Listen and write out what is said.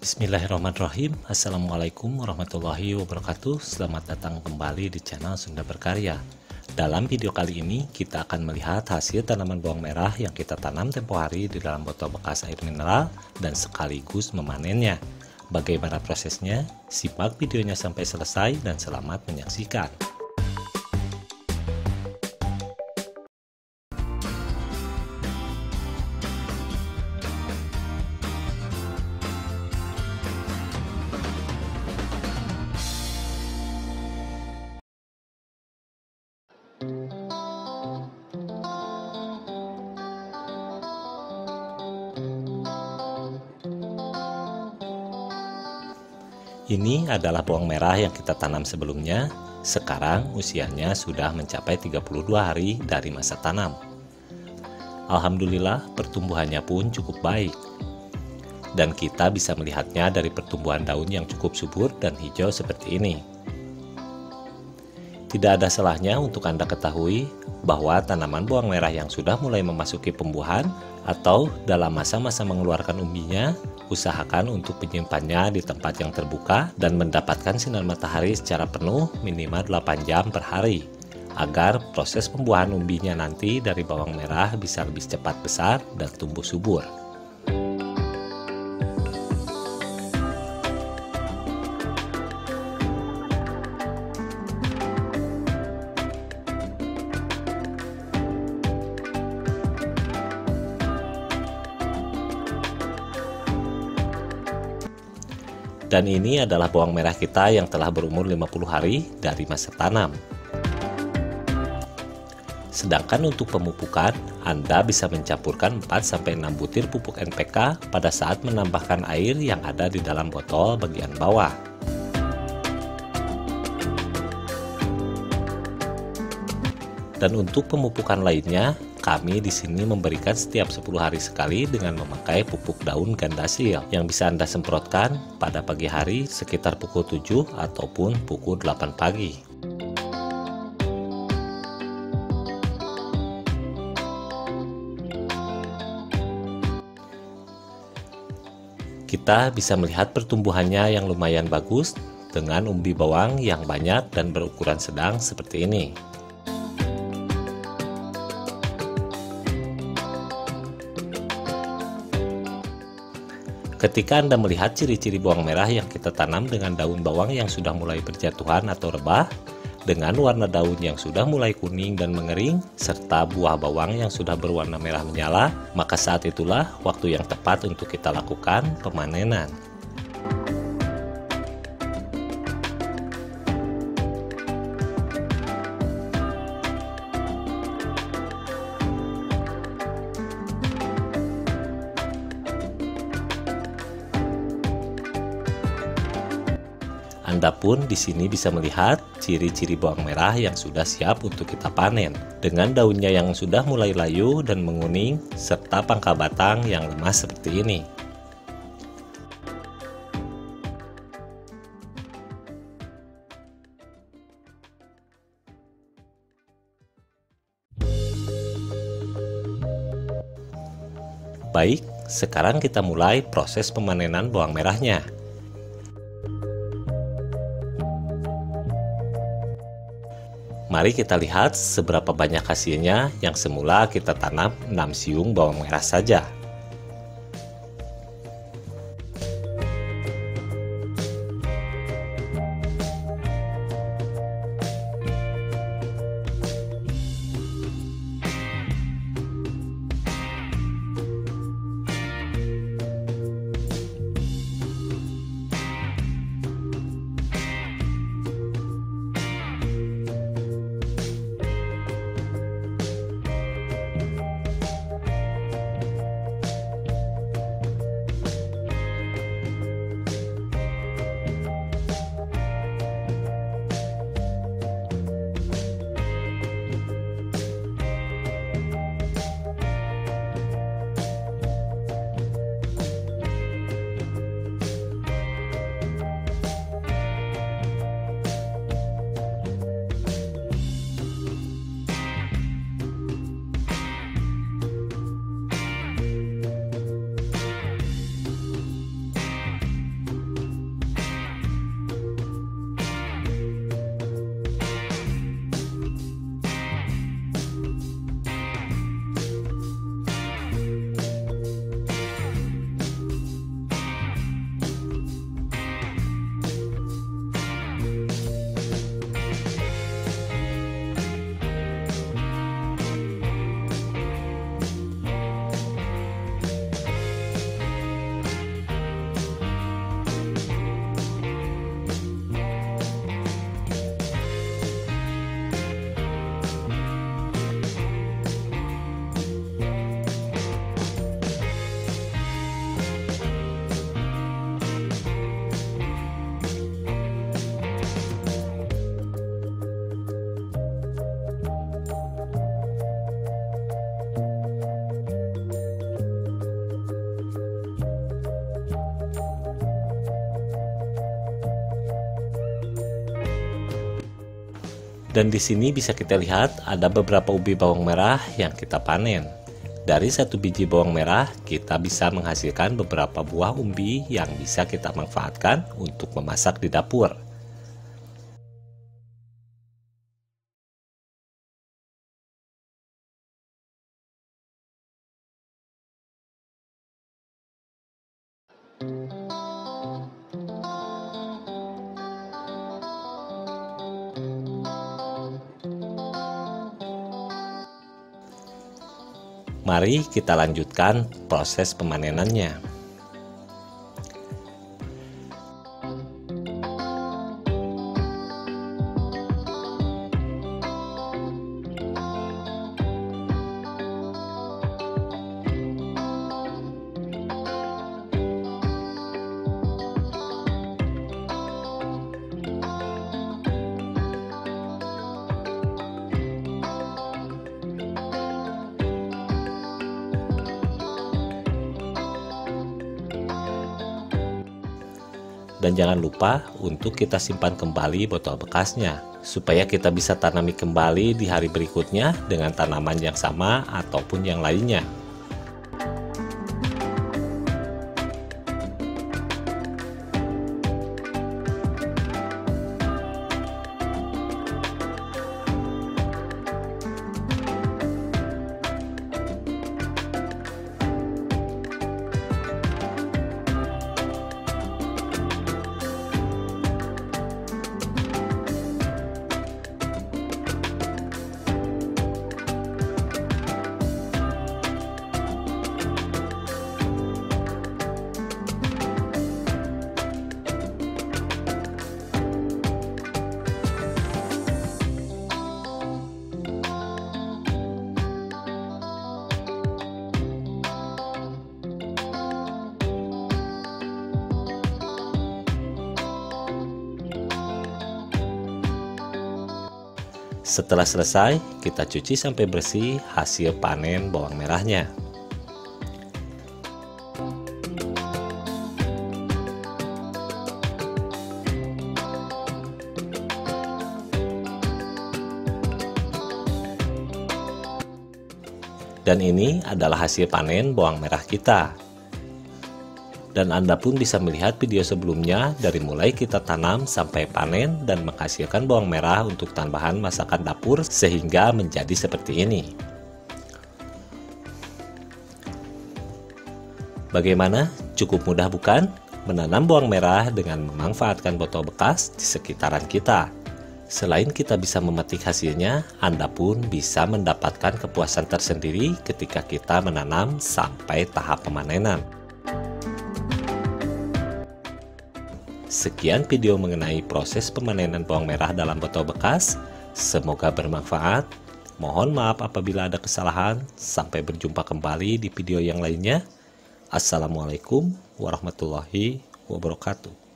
Bismillahirrahmanirrahim. Assalamualaikum warahmatullahi wabarakatuh. Selamat datang kembali di channel Sunda Berkarya. Dalam video kali ini kita akan melihat hasil tanaman bawang merah yang kita tanam tempo hari di dalam botol bekas air mineral dan sekaligus memanennya. Bagaimana prosesnya? Simak videonya sampai selesai dan selamat menyaksikan. Ini adalah bawang merah yang kita tanam sebelumnya. Sekarang usianya sudah mencapai 32 hari dari masa tanam. Alhamdulillah pertumbuhannya pun cukup baik. Dan kita bisa melihatnya dari pertumbuhan daun yang cukup subur dan hijau seperti ini. Tidak ada salahnya untuk Anda ketahui bahwa tanaman bawang merah yang sudah mulai memasuki pembuahan atau dalam masa-masa mengeluarkan umbinya, usahakan untuk menyimpannya di tempat yang terbuka dan mendapatkan sinar matahari secara penuh minimal 8 jam per hari, agar proses pembuahan umbinya nanti dari bawang merah bisa lebih cepat besar dan tumbuh subur. Dan ini adalah bawang merah kita yang telah berumur 50 hari dari masa tanam. Sedangkan untuk pemupukan, Anda bisa mencampurkan 4-6 butir pupuk NPK pada saat menambahkan air yang ada di dalam botol bagian bawah. Dan untuk pemupukan lainnya, kami di sini memberikan setiap 10 hari sekali dengan memakai pupuk daun gandasil yang bisa Anda semprotkan pada pagi hari sekitar pukul 7 ataupun pukul 8 pagi. Kita bisa melihat pertumbuhannya yang lumayan bagus dengan umbi bawang yang banyak dan berukuran sedang seperti ini. Ketika Anda melihat ciri-ciri bawang merah yang kita tanam dengan daun bawang yang sudah mulai berjatuhan atau rebah, dengan warna daun yang sudah mulai kuning dan mengering, serta buah bawang yang sudah berwarna merah menyala, maka saat itulah waktu yang tepat untuk kita lakukan pemanenan. Anda pun di sini bisa melihat ciri-ciri bawang merah yang sudah siap untuk kita panen, dengan daunnya yang sudah mulai layu dan menguning, serta pangkal batang yang lemah seperti ini. Baik, sekarang kita mulai proses pemanenan bawang merahnya. Mari kita lihat seberapa banyak hasilnya yang semula kita tanam 6 siung bawang merah saja. Dan di sini bisa kita lihat ada beberapa ubi bawang merah yang kita panen. Dari satu biji bawang merah, kita bisa menghasilkan beberapa buah umbi yang bisa kita manfaatkan untuk memasak di dapur. Mari kita lanjutkan proses pemanenannya. Dan jangan lupa untuk kita simpan kembali botol bekasnya, supaya kita bisa tanami kembali di hari berikutnya dengan tanaman yang sama ataupun yang lainnya. Setelah selesai, kita cuci sampai bersih hasil panen bawang merahnya. Dan ini adalah hasil panen bawang merah kita. Dan Anda pun bisa melihat video sebelumnya dari mulai kita tanam sampai panen dan menghasilkan bawang merah untuk tambahan masakan dapur sehingga menjadi seperti ini. Bagaimana? Cukup mudah bukan? Menanam bawang merah dengan memanfaatkan botol bekas di sekitaran kita. Selain kita bisa memetik hasilnya, Anda pun bisa mendapatkan kepuasan tersendiri ketika kita menanam sampai tahap pemanenan. Sekian video mengenai proses pemanenan bawang merah dalam botol bekas. Semoga bermanfaat. Mohon maaf apabila ada kesalahan. Sampai berjumpa kembali di video yang lainnya. Assalamualaikum warahmatullahi wabarakatuh.